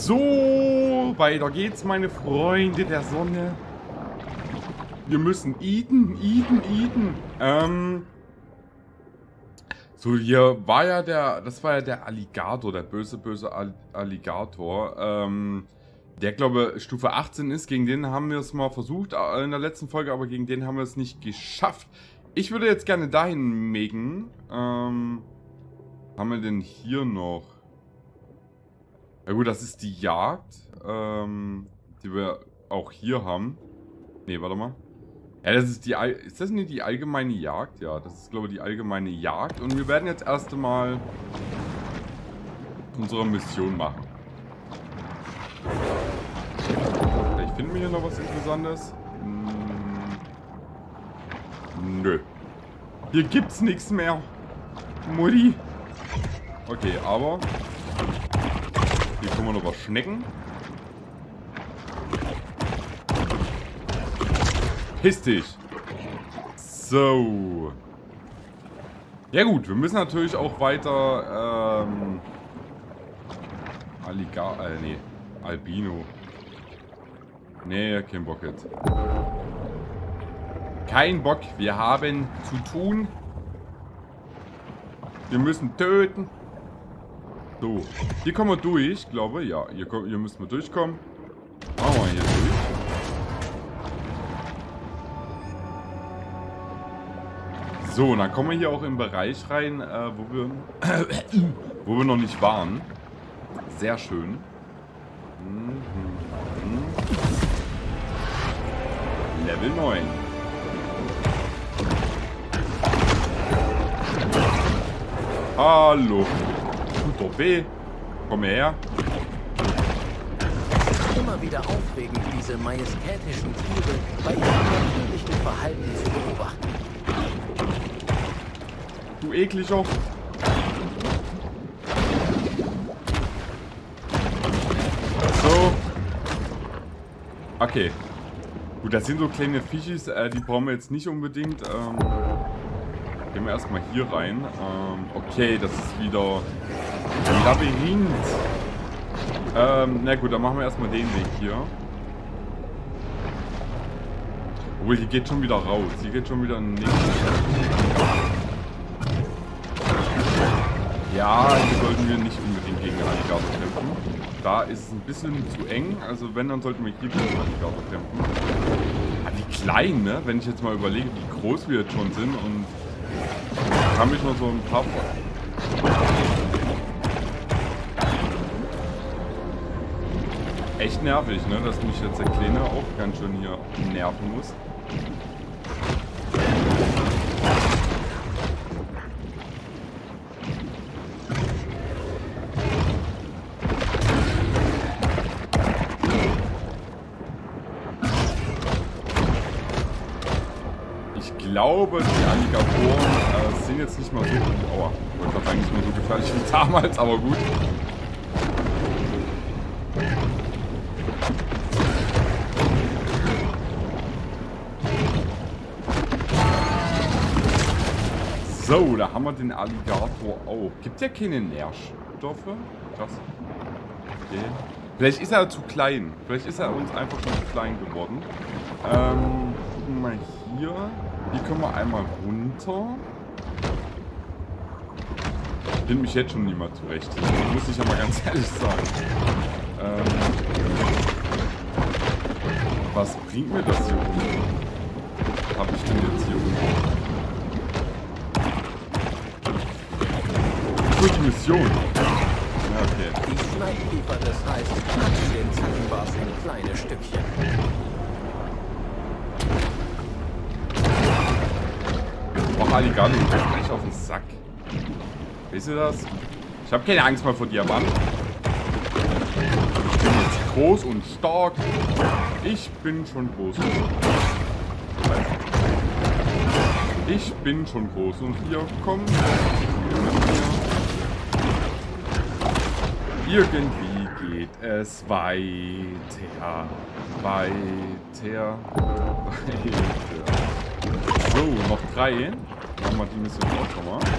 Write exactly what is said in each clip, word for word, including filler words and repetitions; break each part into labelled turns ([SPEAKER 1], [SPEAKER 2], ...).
[SPEAKER 1] So, weiter geht's, meine Freunde der Sonne. Wir müssen eaten, eaten, eaten. Ähm... So, hier war ja der, das war ja der Alligator, der böse, böse Alligator, ähm, der, glaube ich, Stufe achtzehn ist. Gegen den haben wir es mal versucht in der letzten Folge, aber gegen den haben wir es nicht geschafft. Ich würde jetzt gerne dahin mägen. Ähm, haben wir denn hier noch? Ja gut, das ist die Jagd, ähm, die wir auch hier haben. Ne, warte mal. Ja, das ist die, ist das nicht die allgemeine Jagd? Ja, das ist, glaube ich, die allgemeine Jagd. Und wir werden jetzt erst einmal unsere Mission machen. Vielleicht finden wir hier noch was Interessantes. Hm. Nö. Hier gibt's nichts mehr. Mutti. Okay, aber hier können wir noch was schnecken. Piss dich. So. Ja gut, wir müssen natürlich auch weiter, ähm... Alligator, äh, nee. Albino. Nee, kein Bock jetzt. Kein Bock, wir haben zu tun. Wir müssen töten. So, hier kommen wir durch, ich glaube, ja, hier, hier müssen wir durchkommen. Machen wir hier durch. So, und dann kommen wir hier auch im Bereich rein, äh, wo wir wo wir noch nicht waren. Sehr schön. Mhm. Level neun. Hallo. Guter B. Komm her.
[SPEAKER 2] Immer wieder aufregend, diese majestätischen Tiere bei ihrem natürlichen Verhalten zu beobachten.
[SPEAKER 1] Du ekliger. So. Okay. Gut, das sind so kleine Fischis, äh, die brauchen wir jetzt nicht unbedingt. Ähm, gehen wir erstmal hier rein. Ähm, okay, das ist wieder ein Labyrinth. Ähm, na gut, dann machen wir erstmal den Weg hier. Obwohl, hier geht schon wieder raus. Hier geht schon wieder ein nächstes. Ja, hier sollten wir nicht unbedingt gegen den Alligator kämpfen. Da ist es ein bisschen zu eng. Also wenn, dann sollten wir hier gegen den Alligator kämpfen. Aber wie klein, ne? Wenn ich jetzt mal überlege, wie groß wir jetzt schon sind. Und ich kann mich noch so ein paar... Echt nervig, ne? Dass mich jetzt der Kleine auch ganz schön hier nerven muss. Ich glaube, die Alligatoren äh, sind jetzt nicht mal so... Aua, ich wollte gerade sagen, nicht mehr so gefährlich wie damals, aber gut. So, da haben wir den Alligator auch. Gibt ja keine Nährstoffe? Krass. Okay. Vielleicht ist er zu klein. Vielleicht ist er uns einfach schon zu klein geworden. Ähm, gucken wir mal hier. Hier können wir einmal runter. Ich finde mich jetzt schon nicht mal zurecht. Muss ich ja mal ganz ehrlich sagen. Ähm, was bringt mir das hier runter? Was habe ich denn jetzt hier runter? Die Mission. Ja, okay.
[SPEAKER 2] Die Schneidkiefer, das heißt, hacken den Zackenbars in kleine Stückchen.
[SPEAKER 1] Och, Alligator, du bist echt auf den Sack. Weißt du das? Ich habe keine Angst mehr vor dir, Mann. Ich bin jetzt groß und stark. Ich bin schon groß und stark. Ich bin schon groß und hier kommen. Irgendwie geht es weiter, weiter, weiter. So, noch drei. Machen wir die Mission auch schon mal.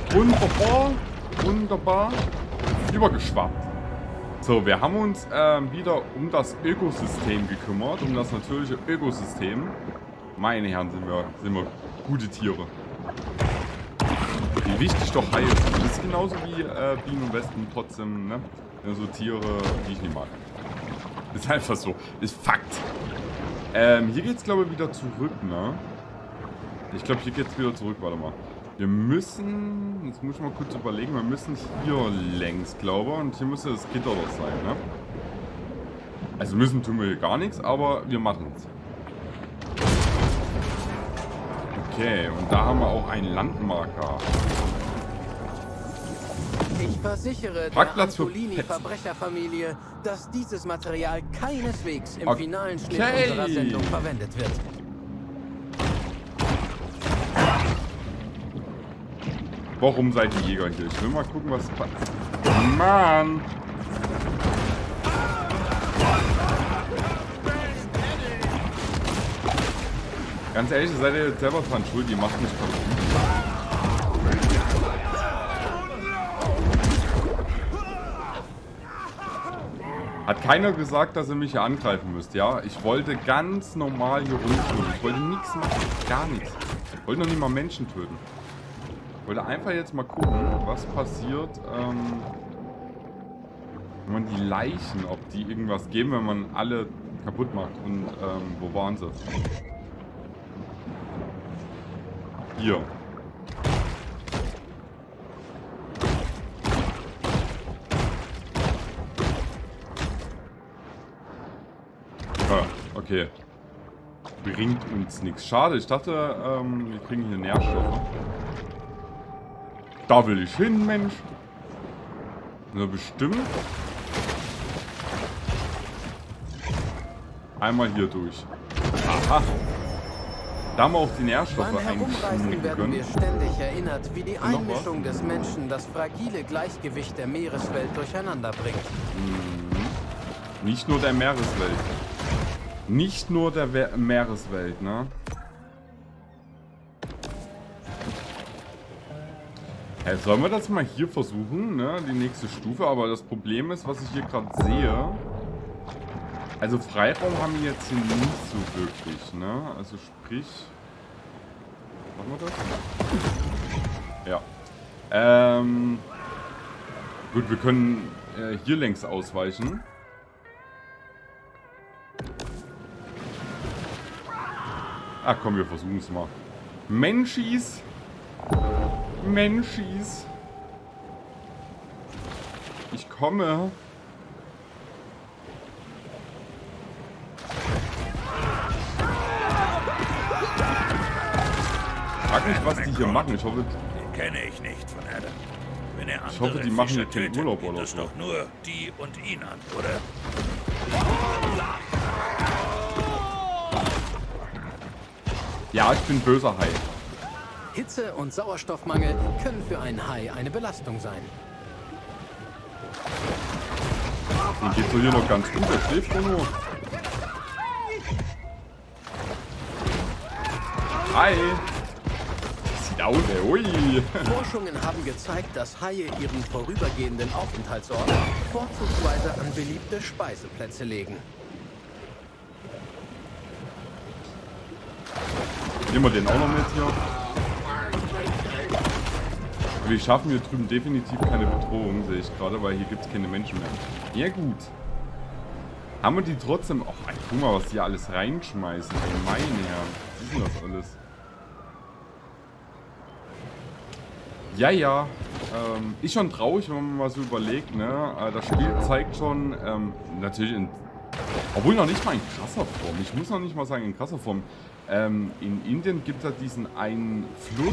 [SPEAKER 1] Wunderbar. Wunderbar. Übergeschwappt. So, wir haben uns ähm, wieder um das Ökosystem gekümmert. Um das natürliche Ökosystem. Meine Herren, sind wir, sind wir gute Tiere. Wie wichtig doch Haie sind. Das ist genauso wie äh, Bienen und Wespen trotzdem, ne? So Tiere, die ich nicht mag. Ist einfach so. Ist Fakt. Ähm, hier geht's, glaube ich, wieder zurück, ne? Ich glaube, hier geht's wieder zurück. Warte mal. Wir müssen... Jetzt muss ich mal kurz überlegen. Wir müssen hier längs, glaube ich. Und hier müsste das Gitter doch sein, ne? Also müssen tun wir hier gar nichts, aber wir machen es. Okay, und da haben wir auch einen Landmarker.
[SPEAKER 2] Ich versichere
[SPEAKER 1] Parkplatz
[SPEAKER 2] der Antolini-Verbrecherfamilie, dass dieses Material keineswegs im
[SPEAKER 1] Okay.
[SPEAKER 2] finalen Schnitt unserer Sendung verwendet wird.
[SPEAKER 1] Warum seid ihr Jäger hier? Ich will mal gucken, was... Mann! Ganz ehrlich, seid ihr jetzt selber dran schuld, die macht mich kaputt. Hat keiner gesagt, dass ihr mich hier angreifen müsst, ja? Ich wollte ganz normal hier rumtun. Ich wollte nichts machen, gar nichts. Ich wollte noch nicht mal Menschen töten. Ich wollte einfach jetzt mal gucken, was passiert, ähm, wenn man die Leichen, ob die irgendwas geben, wenn man alle kaputt macht. Und ähm, wo waren sie? Hier. Ah, okay. Bringt uns nichts. Schade, ich dachte, ähm, wir kriegen hier Nährstoffe. Da will ich hin, Mensch. Na, bestimmt. Einmal hier durch. Aha. Da haben wir auch die Nährstoffe
[SPEAKER 2] Beim Herumreisen werden wir
[SPEAKER 1] können.
[SPEAKER 2] ständig erinnert, wie die
[SPEAKER 1] Und noch
[SPEAKER 2] Einmischung
[SPEAKER 1] was?
[SPEAKER 2] des Menschen das fragile Gleichgewicht der Meereswelt durcheinander bringt.
[SPEAKER 1] Mhm. Nicht nur der Meereswelt. Nicht nur der We Meereswelt, ne? Hey, sollen wir das mal hier versuchen, ne? Die nächste Stufe. Aber das Problem ist, was ich hier gerade sehe. Also Freiraum haben wir jetzt hier nicht so wirklich, ne? Also sprich... Machen wir das? Ja. Ähm... Gut, wir können äh, hier längs ausweichen. Ach komm, wir versuchen es mal. Menschis! Menschis! Ich komme! Frag mich, was die hier machen. Ich hoffe,
[SPEAKER 3] Den kenne ich nicht von Adam. Wenn er
[SPEAKER 1] Ich hoffe,
[SPEAKER 3] andere
[SPEAKER 1] die machen
[SPEAKER 3] Fischer
[SPEAKER 1] hier keinen
[SPEAKER 3] tötet,
[SPEAKER 1] Urlaub
[SPEAKER 3] geht
[SPEAKER 1] oder
[SPEAKER 3] das
[SPEAKER 1] so.
[SPEAKER 3] doch nur die und ihn an, oder?
[SPEAKER 1] ja, ich bin böser Hai.
[SPEAKER 2] Hitze und Sauerstoffmangel können für einen Hai eine Belastung sein.
[SPEAKER 1] Den geht's doch hier noch ganz gut. Der schläft doch nur. Hi! Sieht aus, ey. Ui!
[SPEAKER 2] Forschungen haben gezeigt, dass Haie ihren vorübergehenden Aufenthaltsort vorzugsweise an beliebte Speiseplätze legen.
[SPEAKER 1] Nehmen wir den auch noch mit hier. Wir schaffen hier drüben definitiv keine Bedrohung, sehe ich gerade, weil hier gibt es keine Menschen mehr. Ja gut. Haben wir die trotzdem... Ach, ey, guck mal, was die alles reinschmeißen. Ey, meine Herren. Was ist denn das alles? Ja, ja. Ähm, ist schon traurig, wenn man mal so überlegt, ne? Äh, das Spiel zeigt schon, ähm, natürlich in... Obwohl noch nicht mal in krasser Form. Ich muss noch nicht mal sagen in krasser Form. Ähm, in Indien gibt es ja diesen einen Fluss,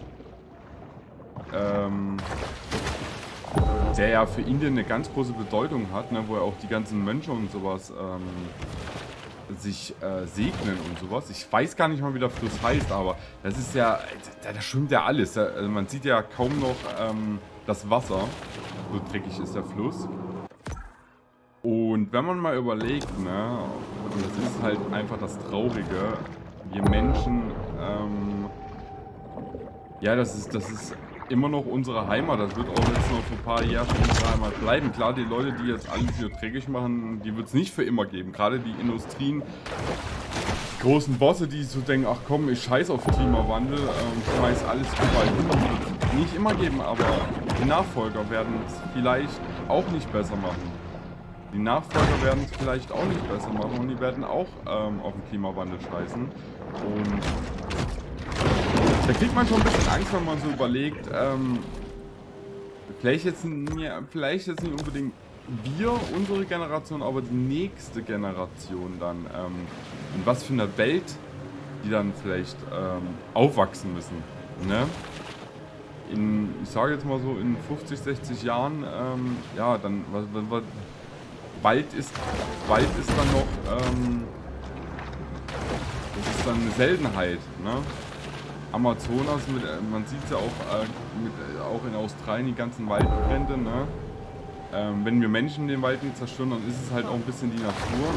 [SPEAKER 1] ähm, der ja für Indien eine ganz große Bedeutung hat, ne, wo ja auch die ganzen Mönche und sowas ähm, sich äh, segnen und sowas. Ich weiß gar nicht mal, wie der Fluss heißt, aber das ist ja, da, da schwimmt ja alles. Da, also man sieht ja kaum noch ähm, das Wasser, so dreckig ist der Fluss. Und wenn man mal überlegt, ne, und das ist halt einfach das Traurige, wir Menschen, ähm, ja, das ist, das ist immer noch unsere Heimat. Das wird auch jetzt noch für ein paar Jahre unsere Heimat bleiben. Klar, die Leute, die jetzt alles hier dreckig machen, die wird es nicht für immer geben. Gerade die Industrien, die großen Bosse, die so denken, ach komm, ich scheiß auf Klimawandel, ähm, schmeiß alles überall hin. Wird es nicht immer geben, aber die Nachfolger werden es vielleicht auch nicht besser machen. Die Nachfolger werden es vielleicht auch nicht besser machen und die werden auch ähm, auf den Klimawandel scheißen. Und da kriegt man schon ein bisschen Angst, wenn man so überlegt, ähm, vielleicht jetzt, ja, vielleicht jetzt nicht unbedingt wir, unsere Generation, aber die nächste Generation dann, ähm, in was für einer Welt die dann vielleicht ähm, aufwachsen müssen. Ne? In, ich sage jetzt mal so, in fünfzig, sechzig Jahren, ähm, ja, dann, was, was, was, Wald ist, Wald ist dann noch, ähm, das ist dann eine Seltenheit, ne? Amazonas, mit, man sieht es ja auch, äh, mit, äh, auch in Australien, die ganzen Waldbrände, ne? Ähm, wenn wir Menschen den Wald nicht zerstören, dann ist es halt auch ein bisschen die Natur,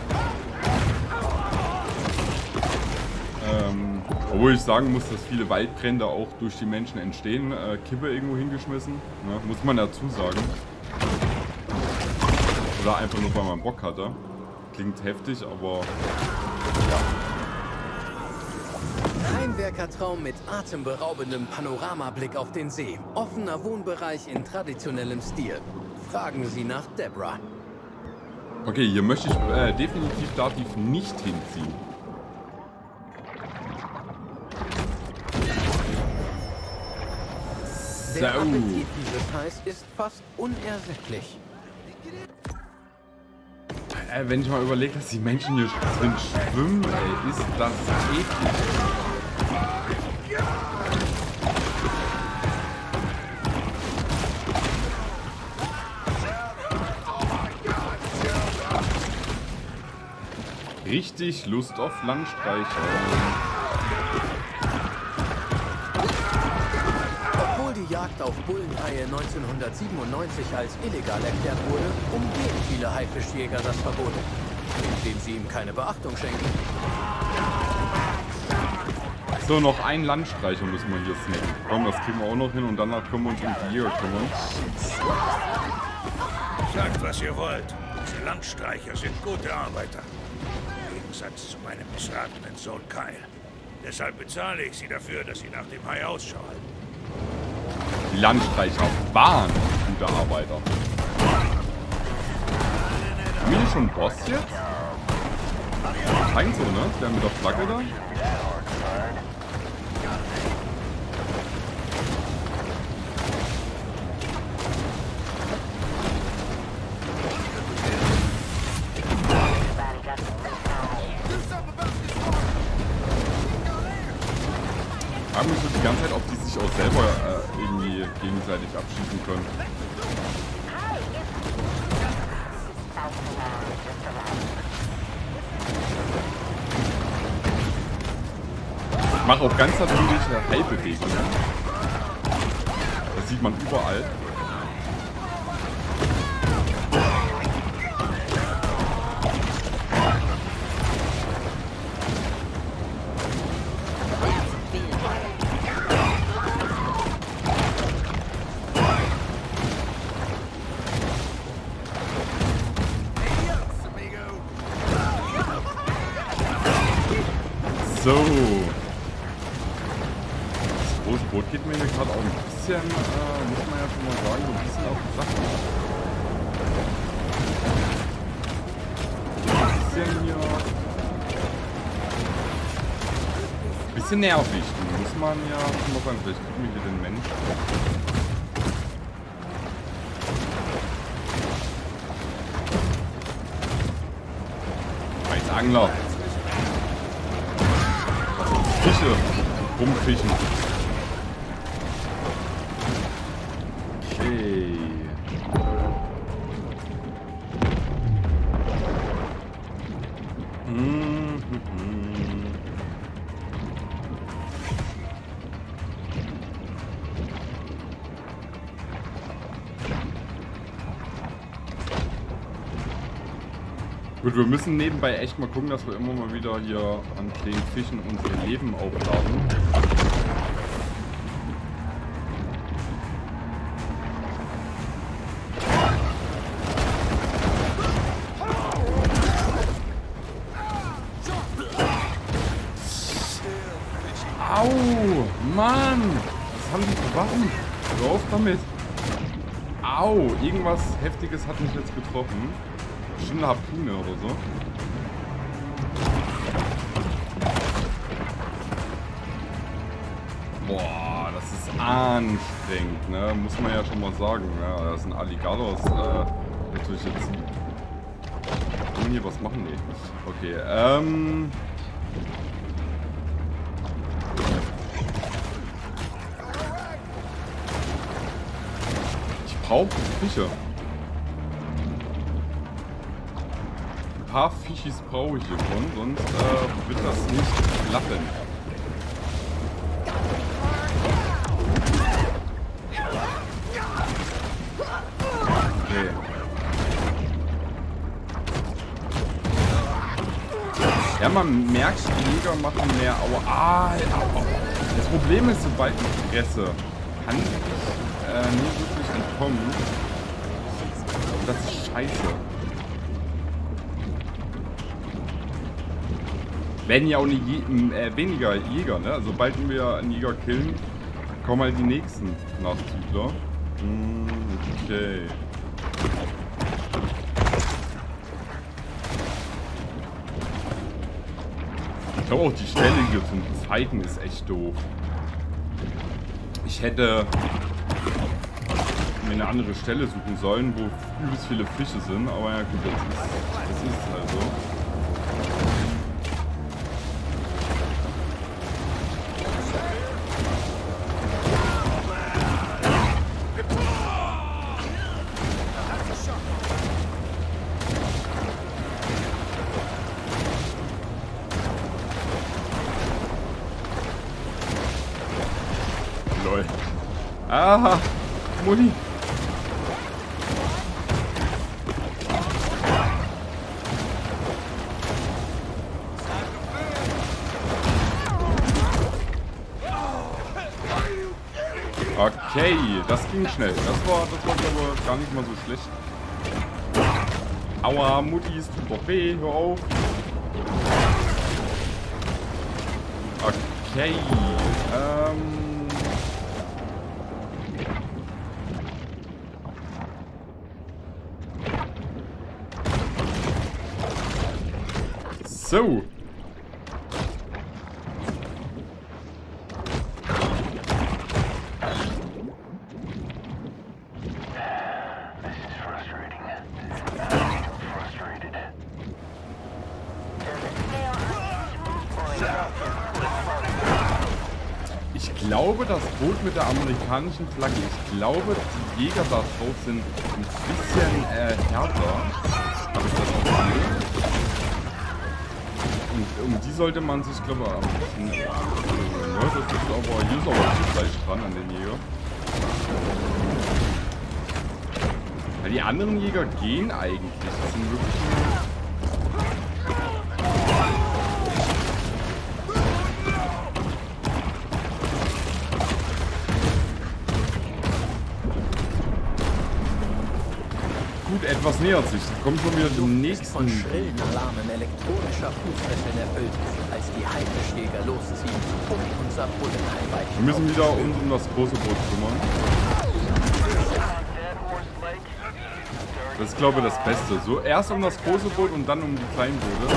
[SPEAKER 1] ne? Ähm, obwohl ich sagen muss, dass viele Waldbrände auch durch die Menschen entstehen. Äh, Kippe irgendwo hingeschmissen, ne? Muss man dazu sagen. Oder einfach nur, weil man Bock hatte. Klingt heftig, aber ja.
[SPEAKER 2] Heimwerkertraum mit atemberaubendem Panoramablick auf den See. Offener Wohnbereich in traditionellem Stil. Fragen Sie nach Deborah.
[SPEAKER 1] Okay, hier möchte ich äh, definitiv dativ nicht hinziehen.
[SPEAKER 2] Der Appetit dieses Hais ist fast unersättlich.
[SPEAKER 1] Äh, wenn ich mal überlege, dass die Menschen hier drin schwimmen, ey, ist das eklig. Richtig Lust auf Landstreicher.
[SPEAKER 2] Obwohl die Jagd auf Bullenhaie neunzehnhundertsiebenundneunzig als illegal erklärt wurde, umgehen viele Haifischjäger das Verbot, indem sie ihm keine Beachtung schenken.
[SPEAKER 1] So, noch ein Landstreicher müssen wir hier snacken. Komm, das kriegen wir auch noch hin und danach können wir uns um die Jäger kümmern.
[SPEAKER 3] Sagt, was ihr wollt. Diese Landstreicher sind gute Arbeiter. Im Gegensatz zu meinem missratenen Sohn Kyle. Deshalb bezahle ich sie dafür, dass sie nach dem Hai Ausschau halten.
[SPEAKER 1] Die Landstreicher waren gute Arbeiter. Haben wir hier schon einen Boss jetzt? Scheint so, ne? Der mit der Flagge da? Ich frage mich so die ganze Zeit, ob die sich auch selber äh, irgendwie gegenseitig abschießen können. Ich mache auch ganz natürliche Heilbewegungen. Das sieht man überall. So. Das große Boot geht mir hier gerade auch ein bisschen, äh, muss man ja schon mal sagen, so ein bisschen auf die Sache. Ein bisschen hier. Ein bisschen nervig. Muss man ja schon mal sagen, vielleicht kriegen wir hier den Mensch. Als Angler. Fische rumfischen. Okay. Mhm. Gut, wir müssen nebenbei echt mal gucken, dass wir immer mal wieder hier an den Fischen unser Leben aufladen. Mann! Was haben die für Waffen? Hör auf damit! Au! Irgendwas Heftiges hat mich jetzt getroffen. Bestimmt eine Harpune oder so. Boah, das ist anstrengend, ne? Muss man ja schon mal sagen. Ja, das sind Alligators. Äh, natürlich jetzt. Hier, was machen die? Okay, ähm. Ich brauche Fische. Ein paar Fischis brauche ich hiervon, sonst äh, wird das nicht klappen. Okay. Ja, man merkt, die Jäger machen mehr Aua. Ah, au, au. Das Problem ist, sobald ich fresse, kann ich äh, nie wirklich entkommen. Und das ist scheiße. Werden ja auch nie je, äh, weniger Jäger, ne? Sobald wir einen Jäger killen, kommen halt die nächsten Nachzügler. Hm, okay. Ich glaube auch die Stelle hier zum Fighten ist echt doof. Ich hätte mir eine andere Stelle suchen sollen, wo übelst viele Fische sind, aber ja gut, das ist, das ist halt so. Aha, Mutti. Okay, das ging schnell. Das war, das war aber gar nicht mal so schlecht. Aua, Mutti, es tut doch weh, hör auf. Okay, ähm... So. Ich glaube, das Boot mit der amerikanischen Flagge, ich glaube, die Jäger da drauf sind ein bisschen äh, härter. Habe ich das auch gesehen? Und um die sollte man sich, glaube ich, ein bisschen. Ja, das ist aber hier ist aber viel Fleisch dran an den Jäger. Weil die anderen Jäger gehen eigentlich. Das sind wirklich nur. Gut, etwas nähert sich. Da kommt schon wieder den nächsten.
[SPEAKER 2] Von schrillen Alarmen elektronischer Fußfesseln erfüllt, als die Haifischjäger losziehen, um unser Bullenhai weichen.
[SPEAKER 1] Wir müssen wieder uns um das große Boot kümmern. Das ist, glaube ich, das Beste. So, erst um das große Boot und dann um die kleinen Boote.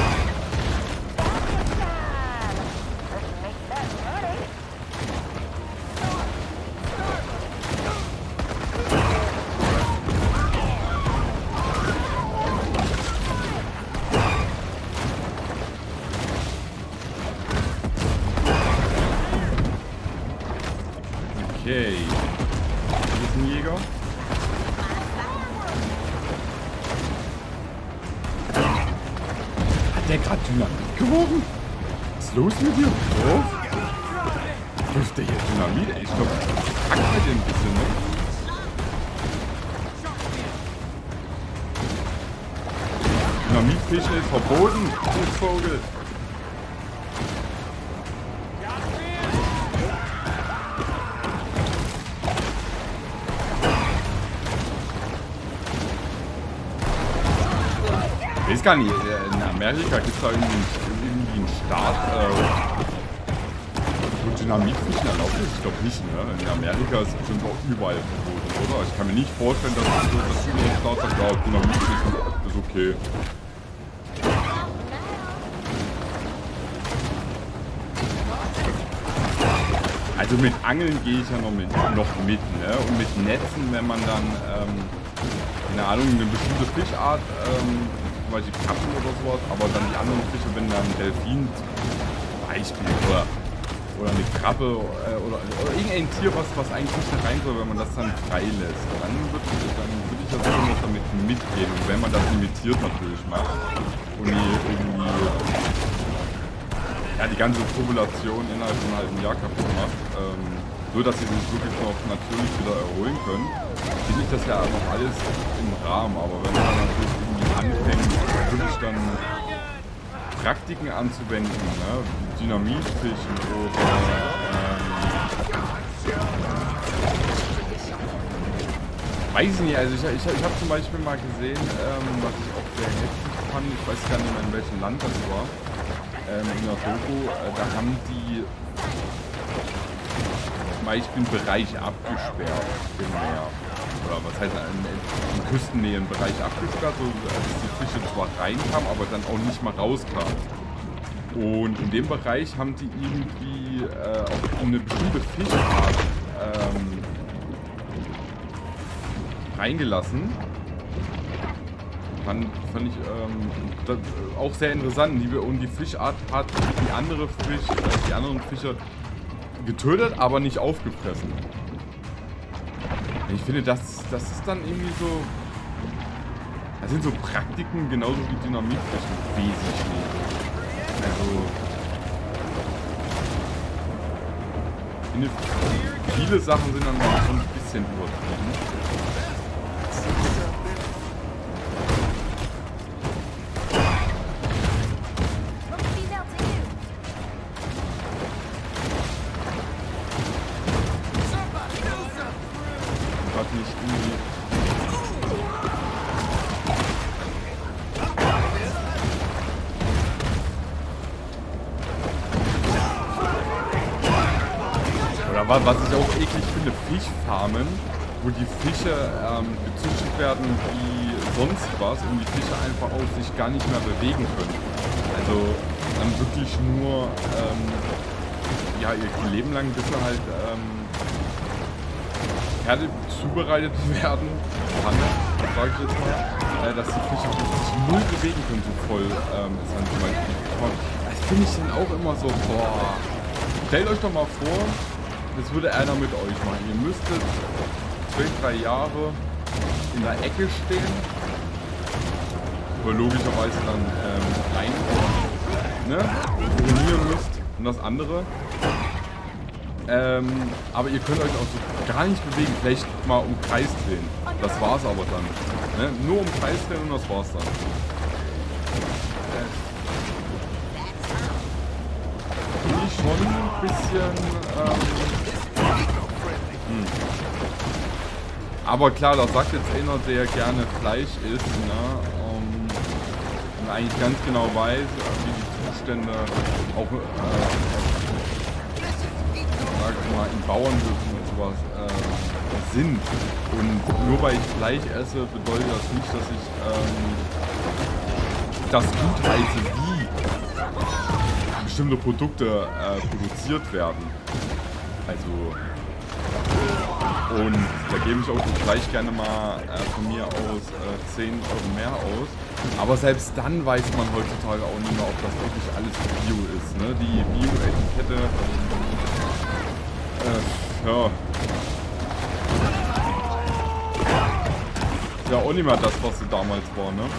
[SPEAKER 1] Okay. Hier ist ein Jäger. Hat der gerade Dynamit geworfen? Was ist los mit dir? Worauf? Wirft der hier Dynamit? Ey, ich glaube, ich hack mit dem ein bisschen, ne? Dynamitfischen ist verboten, du Vogel. Ich weiß gar nicht, in Amerika gibt es da irgendwie, irgendwie einen Staat, äh, wo Dynamitfischen erlaubt ist? Ich glaube nicht, ne? In Amerika ist es bestimmt auch überall verboten, oder? Ich kann mir nicht vorstellen, dass es so, dass die Staat sagt, ja, Dynamitfischen ist okay. Also mit Angeln gehe ich ja noch mit, noch mit, ne? Und mit Netzen, wenn man dann, ähm, keine Ahnung, eine bestimmte Fischart, ähm, zum Beispiel Krabben oder sowas, aber dann die anderen Fische, wenn dann Delfin zum Beispiel oder, oder eine Krabbe äh, oder, oder irgendein Tier, was, was eigentlich nicht da rein soll, wenn man das dann frei lässt, dann würde ich, dann würd ich das immer noch damit mitgehen. Und wenn man das limitiert natürlich macht und die irgendwie ja, die ganze Population innerhalb von einem halben Jahr kaputt macht, ähm, so dass sie sich wirklich noch natürlich wieder erholen können, finde ich das ja noch alles im Rahmen. Aber wenn man dann natürlich irgendwie anfängt, wirklich dann Praktiken anzuwenden, ne, Dynamitfischen oder ähm, weiß ich nicht, also ich, ich, ich habe zum Beispiel mal gesehen, ähm, was ich auch sehr heftig fand, ich weiß gar nicht mehr in welchem Land das war, ähm, in der Doku, äh, da haben die zum Beispiel einen Bereich abgesperrt im Meer. Oder was heißt im, im Küstennähenbereich abgesperrt, so dass die Fische zwar reinkamen, aber dann auch nicht mal rauskamen. Und in dem Bereich haben die irgendwie äh, auch eine bestimmte Fischart ähm, reingelassen. Fand, fand ich ähm, das, äh, auch sehr interessant. Die, und die Fischart hat die andere Fisch, äh, die anderen Fische getötet, aber nicht aufgefressen. Ich finde, das, das ist dann irgendwie so. Das sind so Praktiken, genauso wie Dynamitfischen, wesentlich. Also. Ich finde, viele Sachen sind dann mal so ein bisschen übertrieben. Was ich auch eklig finde, Fischfarmen, wo die Fische ähm, gezüchtet werden wie sonst was und die Fische einfach auch sich gar nicht mehr bewegen können. Also dann wirklich nur ähm, ja, ihr Leben lang, bis sie halt ähm, fertig zubereitet werden, Pfanne, sag ich jetzt mal, äh, dass die Fische sich null bewegen können, so voll ähm, ist dann zum Beispiel. Das finde ich dann auch immer so, boah, stellt euch doch mal vor, das würde einer mit euch machen. Ihr müsstet zwei, drei Jahre in der Ecke stehen, wo ihr logischerweise dann ähm, reinkommen, ne? Urinieren müsst und das andere. Ähm, aber ihr könnt euch auch so gar nicht bewegen. Vielleicht mal um Kreis drehen. Das war's aber dann. Ne? Nur um Kreis drehen und das war's dann. Finde ich schon ein bisschen. Ähm, hm. Aber klar, das sagt jetzt einer, der gerne Fleisch isst, ne? Um, und eigentlich ganz genau weiß, wie die Zustände auch äh, sag ich mal, in Bauernhöfen und sowas äh, sind. Und nur weil ich Fleisch esse, bedeutet das nicht, dass ich ähm, das gut heiße, wie bestimmte Produkte äh, produziert werden. Also, und da gebe ich auch das Fleisch gerne mal äh, von mir aus äh, zehn Euro mehr aus. Aber selbst dann weiß man heutzutage auch nicht mehr, ob das wirklich alles Bio ist. Ne? Die Bio-Etikette, äh, ja, ist ja auch nicht mehr das, was sie damals war, ne?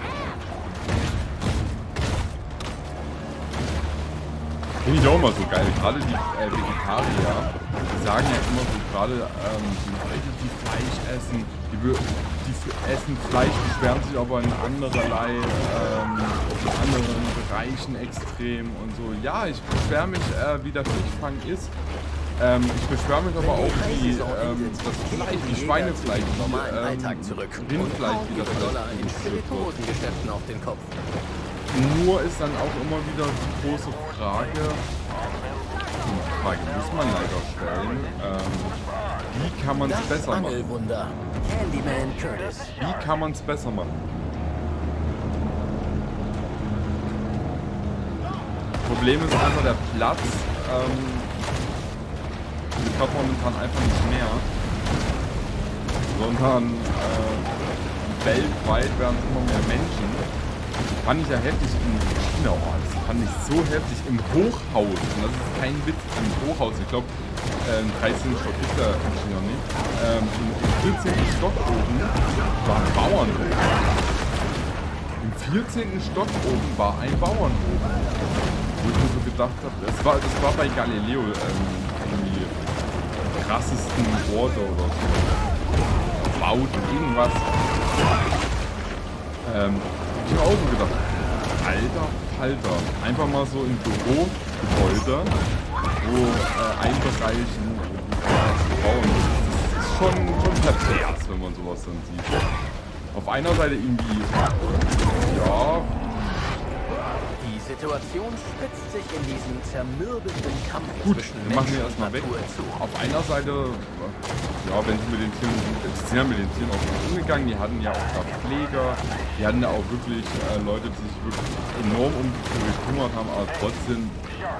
[SPEAKER 1] Finde ich auch immer so geil. Gerade die äh, Vegetarier, die sagen ja immer so, gerade ähm, die Leute, die Fleisch essen, die, die essen Fleisch, beschweren sich aber in andererlei, ähm, in anderen Bereichen extrem und so. Ja, ich beschwere mich, äh, wie der Fischfang ist. Ähm, ich beschwere mich aber auch, wie ähm, das Fleisch, wie Schweinefleisch, wie ähm, Rindfleisch, wie das
[SPEAKER 2] Spirituosengeschäften auf den Kopf.
[SPEAKER 1] Nur ist dann auch immer wieder die große Frage, Frage muss man leider stellen. Ähm, wie kann man es besser machen?
[SPEAKER 2] Angelwunder. Candyman Curtis.
[SPEAKER 1] Wie kann man es besser machen? Problem ist einfach der Platz. Ähm, ich habe momentan einfach nicht mehr. Sondern äh, weltweit werden es immer mehr Menschen. Fand ich ja heftig in China. Oh, das fand ich so heftig im Hochhaus. Und das ist kein Witz, im Hochhaus. Ich glaube, äh, im dreizehnten Stock ist da in China nicht. Ähm, Im vierzehnten Stock oben war ein Bauernhof. Im vierzehnten Stock oben war ein Bauernhof. Wo ich mir so gedacht habe, das war, das war bei Galileo ähm, die krassesten Orte oder so. Bauten, irgendwas. Ähm, ich habe auch so gedacht, alter Falter, einfach mal so im Bürogebäude, wo äh, ein Bereich bauen ist. Das ist schon, schon pervers, wenn man sowas dann sieht. Auf einer Seite irgendwie, ja.
[SPEAKER 2] Die Situation spitzt sich in diesem zermürbenden Kampf
[SPEAKER 1] Gut,
[SPEAKER 2] zwischen
[SPEAKER 1] wir machen wir
[SPEAKER 2] Mensch
[SPEAKER 1] erstmal
[SPEAKER 2] und
[SPEAKER 1] weg.
[SPEAKER 2] Natur zu.
[SPEAKER 1] Auf einer Seite, ja, wenn sie mit den Tieren, sie sind ja mit den Tieren auch gut umgegangen, die hatten ja auch da Pfleger, die hatten ja auch wirklich äh, Leute, die sich wirklich enorm um die Tiere gekümmert haben, aber trotzdem ja,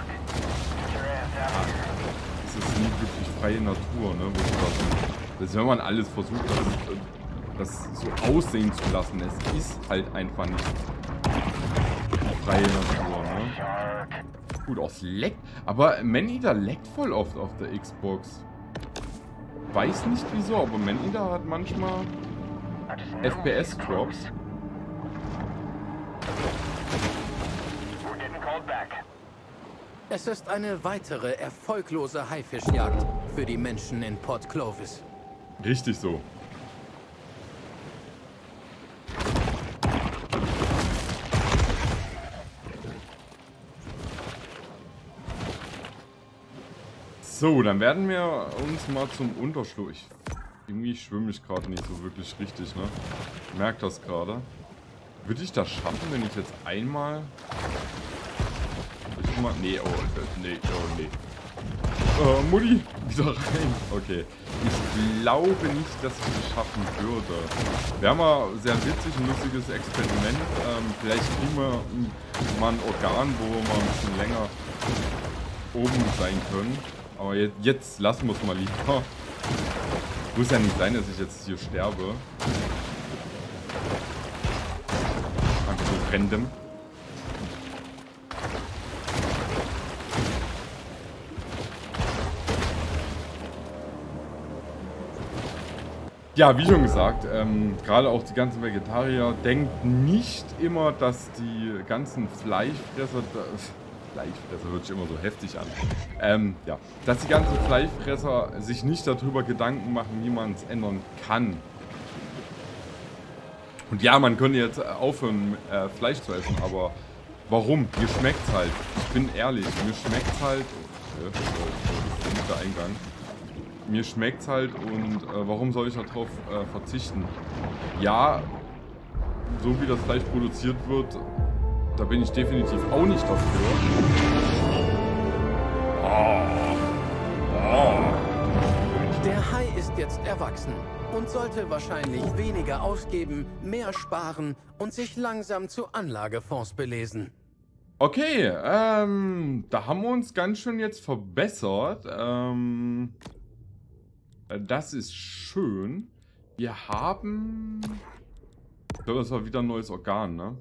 [SPEAKER 1] ist es nie wirklich freie Natur, ne, wo sie das, das, wenn man alles versucht, das, das so aussehen zu lassen, es ist halt einfach nicht freie Natur, ne? Gut, aus leckt. Aber Maneater leckt voll oft auf der Xbox. Weiß nicht wieso, aber Maneater hat manchmal F P S-Drops.
[SPEAKER 2] Es ist eine weitere erfolglose Haifischjagd für die Menschen in Port Clovis.
[SPEAKER 1] Richtig so. So, dann werden wir uns mal zum Unterschlupf. Irgendwie schwimme ich gerade nicht so wirklich richtig, ne? Ich merke das gerade. Würde ich das schaffen, wenn ich jetzt einmal... Ich mal... Nee, oh, nee, oh, nee. Äh, Mutti, wieder rein. Okay. Ich glaube nicht, dass ich das schaffen würde. Wäre mal sehr witzig, ein lustiges Experiment. Ähm, vielleicht kriegen wir mal ein Organ, wo wir mal ein bisschen länger oben sein können. Aber jetzt, jetzt lassen wir es mal lieber. Muss ja nicht sein, dass ich jetzt hier sterbe. Einfach so random. Ja, wie schon gesagt, ähm, gerade auch die ganzen Vegetarier, denkt nicht immer, dass die ganzen Fleischfresser... Fleischfresser hört sich immer so heftig an. Ähm, ja, dass die ganzen Fleischfresser sich nicht darüber Gedanken machen, wie man es ändern kann. Und ja, man könnte jetzt aufhören, äh, Fleisch zu essen, aber warum? Mir schmeckt's halt. Ich bin ehrlich, mir schmeckt's halt. Oh, das ist der Eingang. Mir schmeckt's halt und äh, warum soll ich darauf äh, verzichten? Ja, so wie das Fleisch produziert wird, da bin ich definitiv auch nicht dafür. Oh. Oh.
[SPEAKER 2] Der Hai ist jetzt erwachsen und sollte wahrscheinlich weniger ausgeben, mehr sparen und sich langsam zu Anlagefonds belesen.
[SPEAKER 1] Okay, ähm, da haben wir uns ganz schön jetzt verbessert. Ähm, das ist schön. Wir haben... Ich glaube, das war wieder ein neues Organ, ne?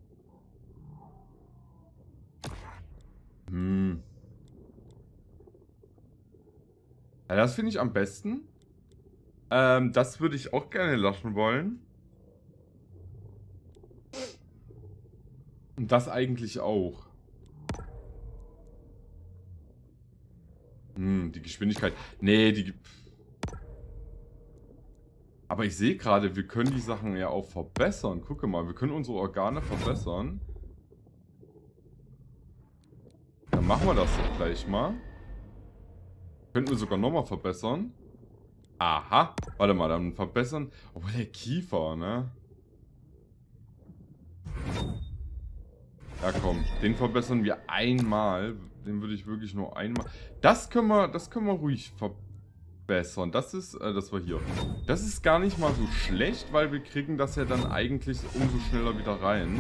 [SPEAKER 1] Hm. Ja, das finde ich am besten. Ähm, das würde ich auch gerne lassen wollen. Und das eigentlich auch. Hm, die Geschwindigkeit. Nee, die... Aber ich sehe gerade, wir können die Sachen ja auch verbessern. Gucke mal, wir können unsere Organe verbessern. Dann machen wir das doch gleich mal. Könnten wir sogar nochmal verbessern. Aha. Warte mal, dann verbessern. Obwohl der Kiefer, ne? Ja komm, den verbessern wir einmal. Den würde ich wirklich nur einmal... Das können wir, das können wir ruhig verbessern. Das ist, äh, das war hier. Das ist gar nicht mal so schlecht, weil wir kriegen das ja dann eigentlich umso schneller wieder rein.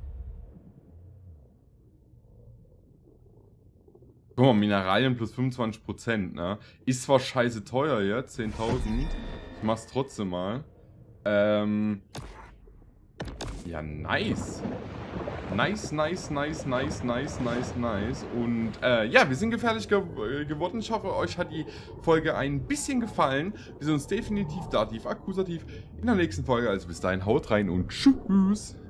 [SPEAKER 1] Guck mal, Mineralien plus fünfundzwanzig Prozent, ne? Ist zwar scheiße teuer jetzt, zehntausend. Ich mach's trotzdem mal. Ähm... Ja, nice. Nice, nice, nice, nice, nice, nice, nice. Und äh, ja, wir sind gefährlich ge geworden. Ich hoffe, euch hat die Folge ein bisschen gefallen. Wir sehen uns definitiv, dativ, akkusativ in der nächsten Folge. Also bis dahin, haut rein und tschüss.